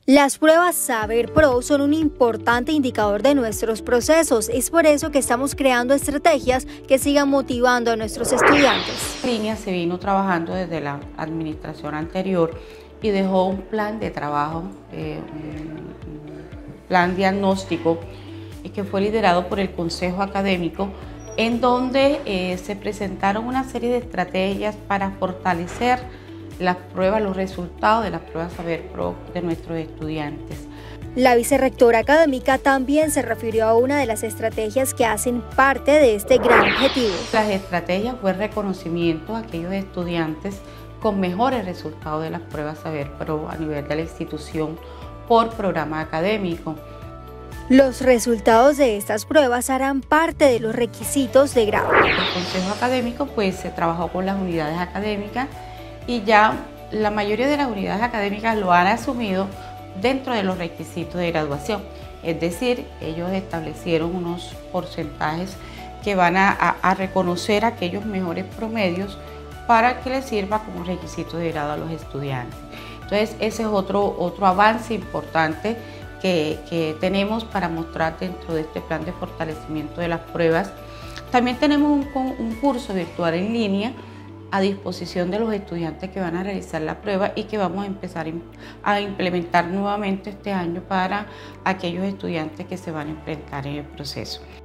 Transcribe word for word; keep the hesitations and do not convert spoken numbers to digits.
Las pruebas Saber Pro son un importante indicador de nuestros procesos. Es por eso que estamos creando estrategias que sigan motivando a nuestros estudiantes. La línea se vino trabajando desde la administración anterior y dejó un plan de trabajo, eh, un plan diagnóstico que fue liderado por el Consejo Académico, en donde eh, se presentaron una serie de estrategias para fortalecer las pruebas, los resultados de las pruebas Saber Pro de nuestros estudiantes. La vicerrectora académica también se refirió a una de las estrategias que hacen parte de este gran objetivo. Las estrategias fue el reconocimiento a aquellos estudiantes con mejores resultados de las pruebas Saber Pro a nivel de la institución por programa académico. Los resultados de estas pruebas harán parte de los requisitos de grado. El Consejo Académico pues se trabajó con las unidades académicas y ya la mayoría de las unidades académicas lo han asumido dentro de los requisitos de graduación. Es decir, ellos establecieron unos porcentajes que van a, a, a reconocer aquellos mejores promedios para que les sirva como requisito de grado a los estudiantes. Entonces, ese es otro, otro avance importante que, que tenemos para mostrar dentro de este plan de fortalecimiento de las pruebas. También tenemos un, un curso virtual en línea a disposición de los estudiantes que van a realizar la prueba y que vamos a empezar a implementar nuevamente este año para aquellos estudiantes que se van a enfrentar en el proceso.